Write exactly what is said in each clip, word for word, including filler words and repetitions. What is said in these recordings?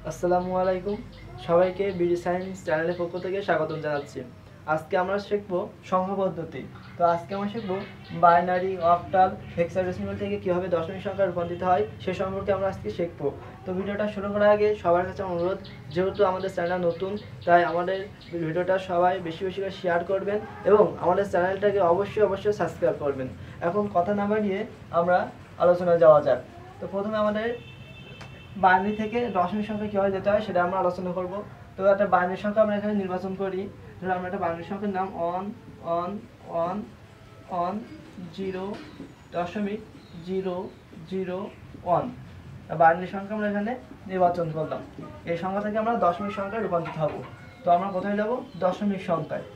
আসসালামু আলাইকুম, সবাইকে বিডি সায়েন্স চ্যানেলের পক্ষ থেকে স্বাগতম জানাচ্ছি। আজকে আমরা শিখব সংখ্যা পদ্ধতি। তো আজকে আমরা শিখব বাইনারি, অক্টাল, হেক্সাডেসিমাল থেকে কীভাবে দশমিক সংখ্যা রূপান্তরিত হয় সে সম্পর্কে আমরা আজকে শিখব। তো ভিডিওটা শুরু করার আগে সবার কাছে অনুরোধ, যেহেতু আমাদের চ্যানেল নতুন, তাই আমাদের ভিডিওটা সবাই বেশি বেশি করে শেয়ার করবেন এবং আমাদের চ্যানেলটাকে অবশ্যই অবশ্যই সাবস্ক্রাইব করবেন। এখন কথা না বাড়িয়ে আমরা আলোচনায় যাওয়া যাক। তো প্রথমে আমাদের বাইনারি থেকে দশমিক সংখ্যা কীভাবে যেতে হয় সেটা আমরা আলোচনা করব। তো একটা বাইনারি সংখ্যা আমরা এখানে নির্বাচন করি। ধরো আমরা একটা বাইনারি সংখ্যার নাম one one one one zero দশমিক জিরো জিরো ওয়ান বাইনারি সংখ্যা আমরা এখানে নির্বাচন করলাম। এই সংখ্যা থেকে আমরা দশমিক সংখ্যায় রূপান্তরিত হব। তো আমরা কোথায় যাব? দশমিক সংখ্যায়।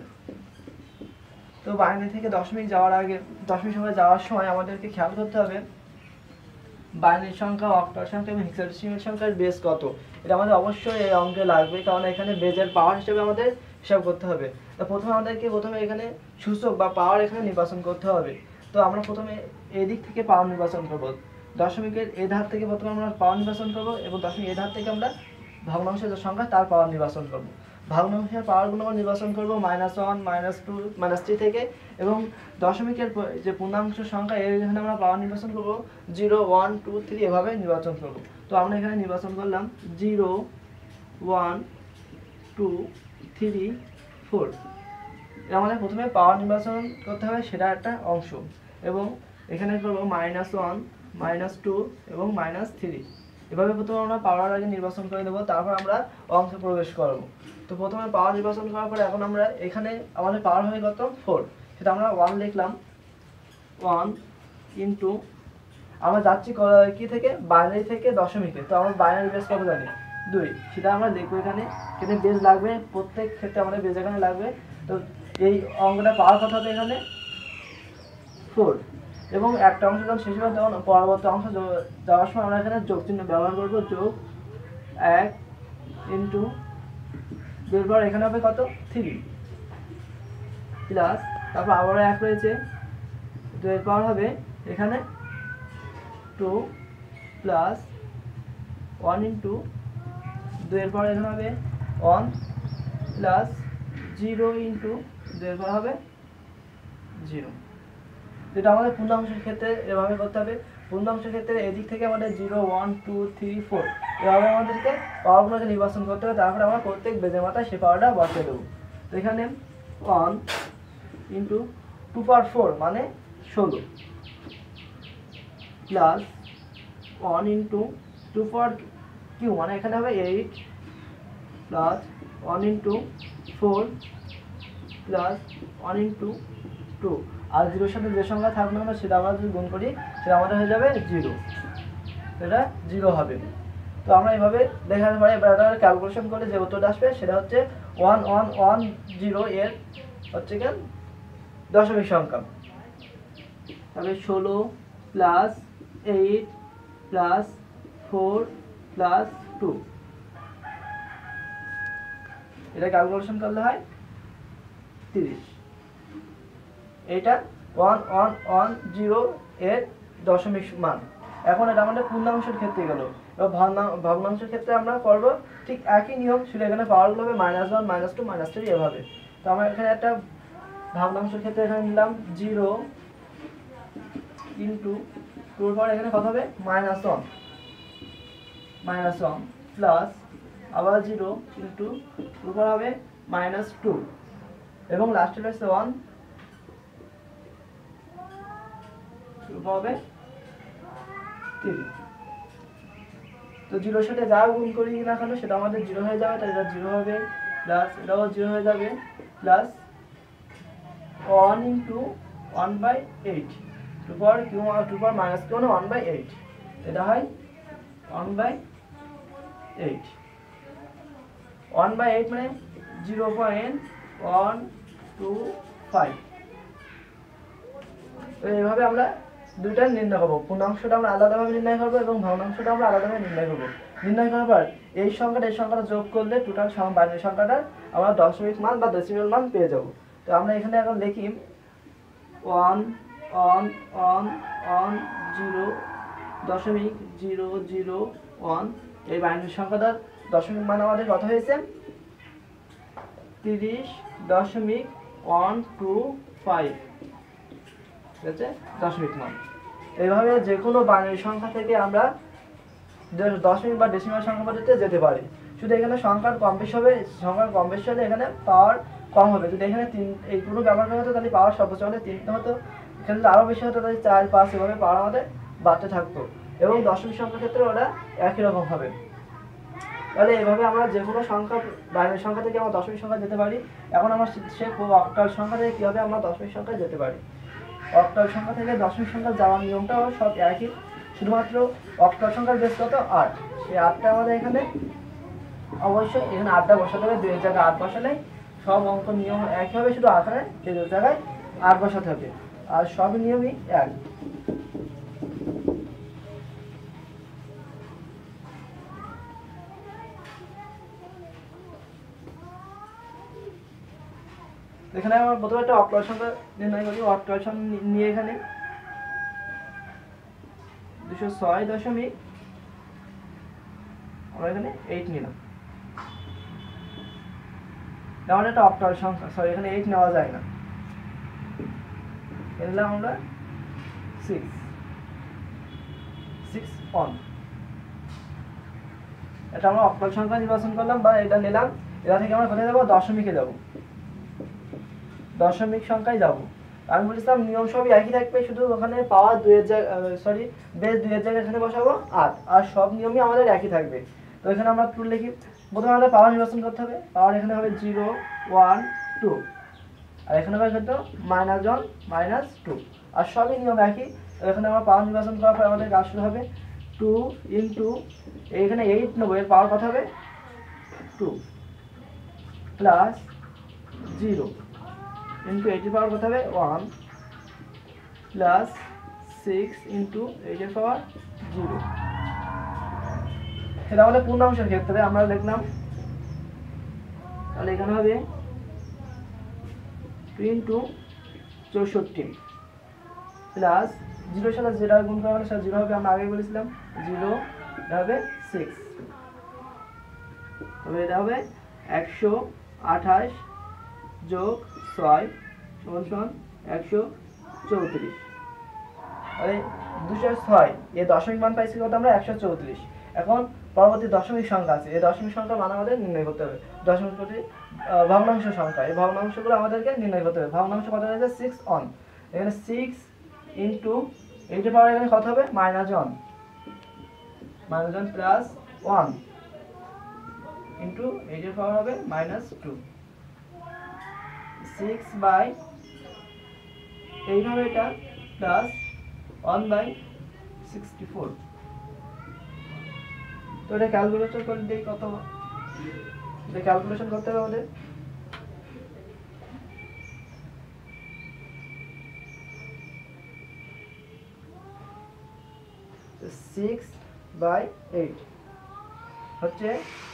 তো বাইনারি থেকে দশমিক যাওয়ার আগে দশমিক সংখ্যায় যাওয়ার সময় আমাদেরকে খেয়াল করতে হবে বাইনারি সংখ্যা, অক্টাল সংখ্যা এবং হেক্সাডেসিমাল সংখ্যার বেস কত। এটা আমাদের অবশ্যই এই অঙ্কে লাগবে, কারণ এখানে বেজের পাওয়ার হিসেবে আমাদের হিসাব করতে হবে। তো প্রথমে আমাদেরকে প্রথমে এখানে সূচক বা পাওয়ার এখানে নির্বাচন করতে হবে। তো আমরা প্রথমে এদিক থেকে পাওয়ার নির্বাচন করব। দশমিকের এ ধার থেকে প্রথমে আমরা পাওয়ার নির্বাচন করব এবং দশমিক এ ধার থেকে আমরা ভগ্নাংশের যে সংখ্যা তার পাওয়ার নির্বাচন করব। ভগ্নাংশের পাওয়ারগুলো আমরা নির্বাচন করব minus one, minus two, minus three থেকে, এবং দশমিকের যে পূর্ণাংশ সংখ্যা এর এখানে আমরা পাওয়ার নির্বাচন করব জিরো, ওয়ান, টু, থ্রি এভাবে নির্বাচন করব। তো আমরা এখানে নির্বাচন করলাম zero, one, two, three, four. আমাদের প্রথমে পাওয়ার নির্বাচন করতে হবে, সেটা একটা অংশ, এবং এখানে করব মাইনাস ওয়ান, মাইনাস টু এবং মাইনাস থ্রি। এভাবে প্রথমে আমরা পাওয়ার আগে নির্বাচন করে দেবো, তারপর আমরা অংশে প্রবেশ করব। তো প্রথমে পাওয়ার নির্বাচন করার পরে এখন আমরা এখানে আমাদের পাওয়ার হয়ে কত? ফোর। সেটা আমরা ওয়ান লিখলাম, ওয়ান ইন্টু, আমরা যাচ্ছি কি থেকে? বাইনারি থেকে দশমিকে। তো আমরা বাইনারি বেস কত জানি? দুই। সেটা আমরা লিখবো এখানে। এখানে বেস লাগবে, প্রত্যেক ক্ষেত্রে আমাদের বেস এখানে লাগবে। তো এই অঙ্কটা পাওয়ার কথা হবে এখানে ফোর, এবং একটা অংশ যখন শেষ হবে তখন পরবর্তী অংশ যাওয়ার সময় আমরা এখানে যোগ চিহ্ন ব্যবহার করবো। যোগ এক ইন্টু দুইয়ের পর এখানে হবে কত? থ্রি, প্লাস তারপর আবারও এক রয়েছে, দুইয়ের পর হবে এখানে টু, প্লাস ওয়ান ইন্টু দুইয়ের পর এখানে হবে ওয়ান, প্লাস জিরো ইন্টু দুইয়ের পর হবে জিরো। যেটা আমাদের পূর্ণাংশের ক্ষেত্রে এভাবে করতে হবে। পূর্ণাংশের ক্ষেত্রে এদিক থেকে আমাদের zero, one, two, three, four এভাবে আমাদেরকে পাওয়ারগুলোকে নির্বাচন করতে হবে। তারপরে আমরা প্রত্যেক বেজের মাথায় সে পাওয়ারটা বসিয়ে দেবো। তো এখানে one into two power four মানে ষোলো, plus one into two power cube মানে এখানে হবে eight, plus one into four, plus one into two. আর জিরোর সাথে যে সংখ্যা থাকবে না সেটা আমরা যদি গুণ করি সেটা আমাদের হয়ে যাবে জিরো, সেটা জিরো হবে। তো আমরা এইভাবে দেখাতে পারি। এবার এটা ক্যালকুলেশন করে যে উত্তরটা আসবে সেটা হচ্ছে ওয়ান ওয়ান ওয়ান জিরো এর হচ্ছে কেন দশমিক সংখ্যা। তবে ষোলো plus eight plus four plus two, এটা ক্যালকুলেশন করলে হয় তিরিশ। এটা ওয়ান ওয়ান ওয়ান জিরো এর দশমিক মান। এখন এটা আমাদের পূর্ণাংশের ক্ষেত্রে গেল। এবার ভগ্নাংশের ক্ষেত্রে আমরা করবো ঠিক একই নিয়ম, সেটা এখানে পাওয়ারগুলো হবে minus one, minus two, minus three এভাবে। তো আমরা এখানে একটা ভগ্নাংশের ক্ষেত্রে এখানে নিলাম জিরো ইন্টু টুর পর এখানে কত হবে? Minus one, minus one, plus আবার জিরো ইন্টু টুর পর হবে মাইনাস টু, এবং লাস্টে রয়েছে ওয়ান, হবে থ্রি। তো জিরোর সাথে যা গুণ করি না কেন সেটা আমাদের জিরো হয়ে যাবে, তাই এটা জিরো হবে, প্লাস এটাও জিরো হয়ে যাবে, plus one into one by eight, two power cube two power minus cube মানে ওয়ান বাই এইট, এটা হয় one by eight. One by eight মানে zero point one two five. তো এইভাবে আমরা দুইটা নির্ণয় করবো। পূর্ণাংশটা আমরা আলাদাভাবে নির্ণয় করবো এবং ভগ্নাংশটা আমরা আলাদাভাবে নির্ণয় করবো। নির্ণয় করার পর এই সংখ্যাটা এই সংখ্যাটা যোগ করলে টোটাল বাইনারি সংখ্যাটার আমরা দশমিক মান বা ডেসিমেল মান পেয়ে যাব। তো আমরা এখানে এখন লিখি one one one one zero দশমিক জিরো জিরো ওয়ান এই বাইনারি সংখ্যাটার দশমিক মান আমাদের কত হয়েছে তিরিশ দশমিক ওয়ান টু ফাইভ, ঠিক আছে, দশমিক মান। এইভাবে যে কোনো বাইনারি সংখ্যা থেকে আমরা দশমিক বা ডেসিমাল সংখ্যা পদ্ধতিতে যেতে পারি। শুধু এখানে সংখ্যার কম বেশি হবে, সংখ্যার কম বেশি হলে এখানে পাওয়ার কম হবে। যদি এখানে তিন এইগুলো ব্যবহার করা হতো তাহলে পাওয়ার সর্বোচ্চ হলে তিনটে হতো, এখানে যদি আরও বেশি হতো তাহলে চার পাঁচ এভাবে পাওয়ার আমাদের বাড়তে থাকতো, এবং দশমিক সংখ্যার ক্ষেত্রে ওরা একই রকম হবে। তাহলে এভাবে আমরা যে কোনো সংখ্যা বাইনারি সংখ্যা থেকে আমরা দশমিক সংখ্যা যেতে পারি। এখন আমরা শিখবো অক্টাল সংখ্যা থেকে কীভাবে আমরা দশমিক সংখ্যায় যেতে পারি। অক্টাল সংখ্যা থেকে দশমিক সংখ্যা যাওয়ার নিয়মটাও সব একই, শুধুমাত্র অক্টাল সংখ্যার বেস কত আট, সেই আটটা আমাদের এখানে অবশ্যই এখানে আটটা বসাতে হবে, দুই জায়গায় আট বসালে সব অঙ্ক নিয়ম একই হবে, শুধু আকারে এই দু জায়গায় আট বসাতে হবে, আর সব নিয়মই এক। এখানে আমরা প্রথমে একটা অক্টাল সংখ্যা নির্ণয় করি। অক্টাল সংখ্যা নিয়ে এখানে দুশো ছয় দশমিক আমরা এখানে এইট নিলাম, যেমন একটা অক্টাল সংখ্যা, সরি এখানে এইট নেওয়া যায় না, নিলাম আমরা সিক্স সিক্স ওয়ান, এটা আমরা অক্টাল সংখ্যা নির্বাচন করলাম বা এটা নিলাম। এটা থেকে আমরা কোথায় যাবো, দশমিকে যাবো, দশমিক সংখ্যায় যাব। আমি বলেছিলাম নিয়ম সবই একই থাকবে, শুধু ওখানে পাওয়ার দুইয়ের জায়গায় সরি বেস দুইয়ের জায়গায় এখানে বসাবো আট, আর সব নিয়মই আমাদের একই থাকবে। তো এখানে আমরা টু লিখি, প্রথমে আমাদের পাওয়ার নির্বাচন করতে হবে। পাওয়ার এখানে হবে জিরো ওয়ান টু, আর এখানে হবে কত মাইনাস ওয়ান মাইনাস টু, আর সবই নিয়ম একই। তো এখানে আমরা পাওয়ার নির্বাচন করার পর আমাদের কাজ শুরু হবে টু ইন্টু এইখানে এইট নেবো, এর পাওয়ার কত হবে টু প্লাস জিরো ইন্টু এইটের পাওয়ার কত হবে ওয়ান প্লাস সিক্স ইন্টু এইটের পাওয়ার জিরো। এটা আমাদের পূর্ণাংশের ক্ষেত্রে আমরা লিখলাম, তাহলে এখানে হবে টু ইন্টু চৌষট্টি প্লাস জিরোর সাথে যেটা গুণ করা হলে সেটা জিরো হবে, আমরা আগে বলেছিলাম জিরো, এটা হবে সিক্স, তবে এটা হবে একশো আঠাশ যোগ ছয় সমান সমান একশো চৌত্রিশ। তাহলে দুশো ছয় এই দশমিক মান পাইছি কত আমরা একশো চৌত্রিশ। এখন পরবর্তী দশমিক সংখ্যা আছে, এই দশমিক সংখ্যার মান আমাদের নির্ণয় করতে হবে। দশমিক প্রতি ভগ্নাংশ সংখ্যা, এই ভগ্নাংশগুলো আমাদেরকে নির্ণয় করতে হবে। ভগ্নাংশ কত হয়েছে সিক্স অন, এখানে সিক্স ইন্টু এইটের পাওয়ার এখানে কত হবে minus one, minus one plus one into এইটের পাওয়ার হবে minus two, six by eight হবে এটা plus one by sixty four. তো এটা ক্যালকুলেশন করে দিই কত, এটা ক্যালকুলেশন করতে হবে আমাদের। সিক্স বাই এইট হচ্ছে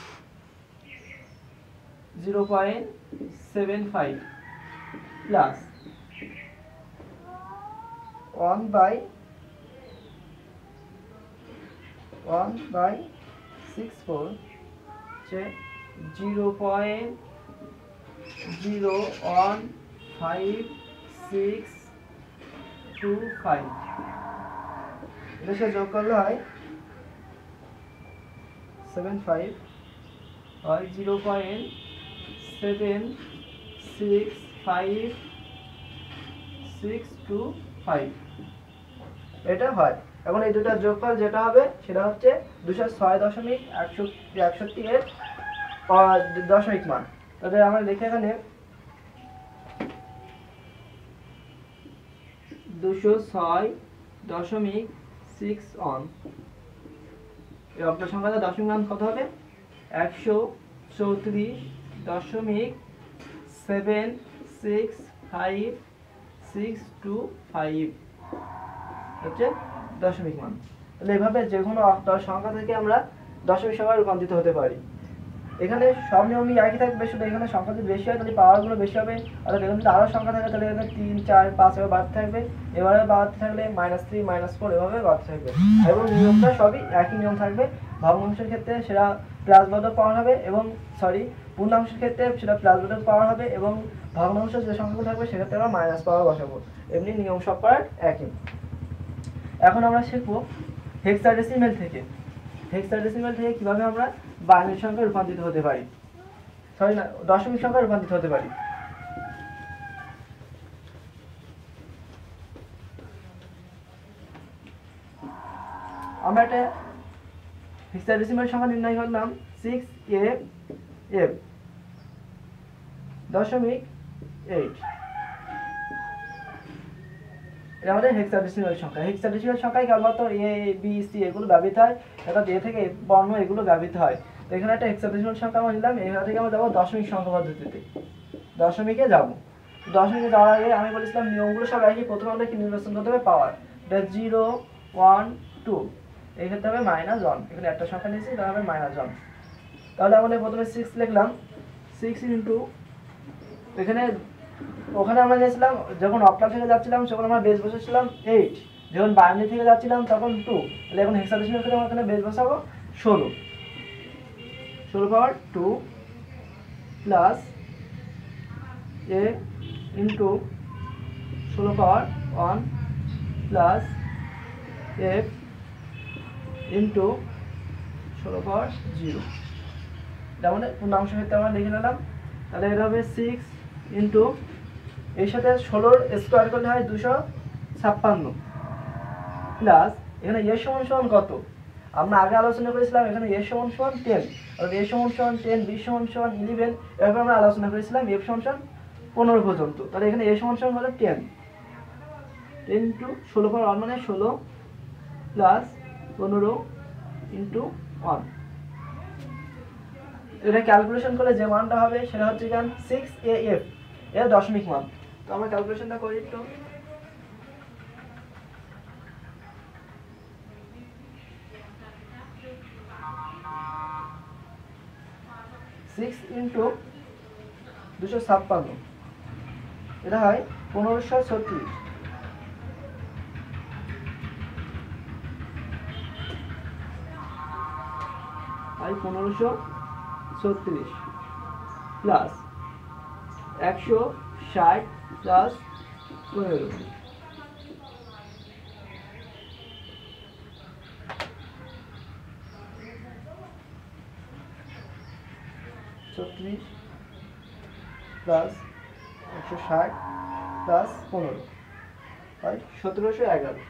zero point seven five plus one by one by six four হচ্ছে zero point zero one five six two five, এটা সে যোগ করলে হয় সেভেন ফাইভ, হয় zero point seven six five six two five, এটা হয়। এখন এই দুটা যোগফল যেটা হবে সেটা হচ্ছে দুশো ছয় দশমিক একষট্টি একষট্টি এর দশমিক মান। তাহলে আমরা লিখে এখানে দুশো ছয় দশমিক সিক্স অন, এই অক্টাল সংখ্যাটা দশমিক মান কত হবে একশো চৌত্রিশ দশমিক seven six five six two five হচ্ছে দশমিক মান। তাহলে এভাবে যে কোনো অক্টাল সংখ্যা থেকে আমরা দশমিক সংখ্যায় রূপান্তরিত হতে পারি। এখানে সব নিয়মই একই থাকবে, শুধু এখানে সংখ্যা যদি বেশি হয় তাহলে পাওয়ারগুলো বেশি হবে, অর্থাৎ এখানে যদি আরও সংখ্যা থাকে তাহলে এখানে তিন চার পাঁচ এভাবে বাড়তে থাকবে, এভাবে বাড়তে থাকলে মাইনাস থ্রি মাইনাস ফোর এভাবে বাড়তে থাকবে, এবং নিয়মটা সবই একই নিয়ম থাকবে। ভগ্নাংশের ক্ষেত্রে সেটা প্লাস বোধক পাওয়ার হবে এবং সরি পূর্ণাংশের ক্ষেত্রে সেটা প্লাস বোধক পাওয়ার হবে এবং ভগ্নাংশ যে সংখ্যাগুলো থাকবে সেক্ষেত্রে আমরা মাইনাস পাওয়ার বসাবো। এমনি নিয়ম সব পার্ট একই। এখন আমরা শিখবো হেক্সাডেসিমেল থেকে। হেক্সাডেসিমেল থেকে কিভাবে আমরা বাইনারি সংখ্যায় রূপান্তরিত হতে পারি, সরি না দশমিক সংখ্যায় রূপান্তরিত হতে পারি। আমরা একটা হেক্সাডেসিমেল সংখ্যা নির্ণয় করলাম সিক্স এ এফ দশমিক এইট। এটা আমাদের হেক্সাডেসিমেল সংখ্যা। হেক্সাডেসিমেল সংখ্যায় কেবলমাত্র এ বি সি এগুলো ব্যবহৃত হয়, অর্থাৎ এ থেকে বর্ণ এগুলো ব্যবহৃত হয়। তো এখানে একটা হেক্সাডেসিমেল সংখ্যা আমরা নিলাম, এখান থেকে আমরা যাবো দশমিক সংখ্যা পদ্ধতিতে, দশমিকে যাব। দশমিকে যাওয়ার আগে আমি বলেছিলাম নিয়মগুলো সব একই। প্রথমে আমরা কি নির্বাচন করতে হবে, পাওয়ার। এটা জিরো ওয়ান টু, এই ক্ষেত্রে হবে মাইনাস ওয়ান, এখানে একটা সংখ্যা নিয়েছি তাহলে হবে মাইনাস ওয়ান। তাহলে আমাদের প্রথমে সিক্স লিখলাম, সিক্স ইন্টু এখানে ওখানে আমরা নিয়েছিলাম যখন অক্টাল থেকে যাচ্ছিলাম তখন আমরা বেস বসেছিলাম এইট, যখন বাইনারি থেকে যাচ্ছিলাম তখন টু, তাহলে এখন হেক্সাডেসিমেল থেকে আমরা এখানে বেস বসাবো ষোলো, ষোলো power two plus A into ষোলো power one plus F into ষোলো পাওয়ার জিরো। এটা আমাদের পূর্ণাংশ ক্ষেত্রে আমরা লিখে নিলাম। তাহলে এটা হবে সিক্স ইন্টু এর সাথে ষোলোর স্কোয়ার করলে হয় দুশো ছাপ্পান্ন প্লাস এখানে এর সমান সমান কত আমরা আগে আলোচনা করেছিলাম, এখানে এর সমান সমান টেন, অর্থাৎ এর সমান সমান টেন, বি সমান সমান ইলেভেন, এরপর আমরা আলোচনা করেছিলাম এফ সমান সমান পনেরো পর্যন্ত। তাহলে এখানে এর সমান সমান হলো টেন, টেন ইন্টু ষোলো পাওয়ার ওয়ান মানে ষোলো প্লাস পনেরো ইন্টু ওয়ান। এটা ক্যালকুলেশন করলে যে মানটা হবে সেটা হচ্ছে এখানে সিক্স এ এফ এর দশমিক মান। তো আমরা ক্যালকুলেশনটা করি একটু। সিক্স ইন্টু দুশো ছাপ্পান্ন, এটা হয় পনেরোশো ছত্রিশ, হয় পনেরোশো ছত্রিশ প্লাস একশো ষাট প্লাস পনেরো, ছত্রিশ প্লাস একশো ষাট প্লাস পনেরো হয় সতেরোশো এগারো।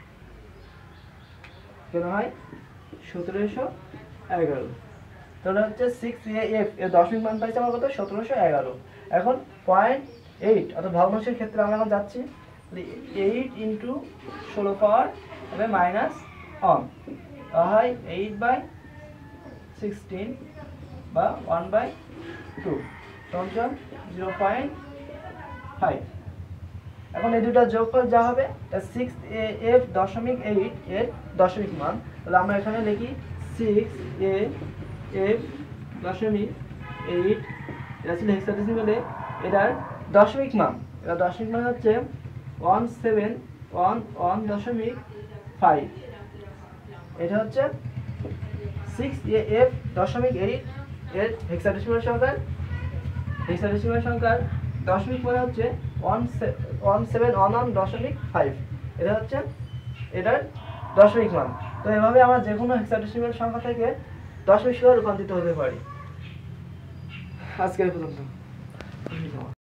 কেন হয় সতেরোশো এগারো? তাহলে হচ্ছে সিক্স এ এফ এর দশমিক মান পাইছে আমার কত, সতেরোশো এগারো। এখন পয়েন্ট এইট অর্থাৎ ভগ্নাংশের ক্ষেত্রে আমরা এখন যাচ্ছি এইট ইন্টু ষোলো পাওয়ার হবে মাইনাস ওয়ান, হয় এইট বাই সিক্সটিন বা ওয়ান বাই টু সমান জিরো পয়েন্ট ফাইভ। এখন এই দুটা যোগফল যা হবে সিক্স এ এফ দশমিক এইট এর দশমিক মান। তাহলে আমরা এখানে লিখি সিক্স এ এফ দশমিক এইট, এটা ছিল হেক্সাডেসিমেলে, এটার দশমিক মান, এটা দশমিক মান হচ্ছে ওয়ান সেভেন ওয়ান ওয়ান দশমিক ফাইভ। এটা হচ্ছে সিক্স এ এফ দশমিক এইট এর হেক্সাডেসিমেল সংখ্যার হেক্সাডেসিমেল সংখ্যার দশমিক মানে হচ্ছে one one seven one one দশমিক ফাইভ, এটা হচ্ছে এটার দশমিক মান। তো এভাবে আমরা যে কোনো হেক্সাডেসিমেল সংখ্যা থেকে দশমিক সংখ্যায় রূপান্তরিত হতে পারি। আজকের পর্যন্ত।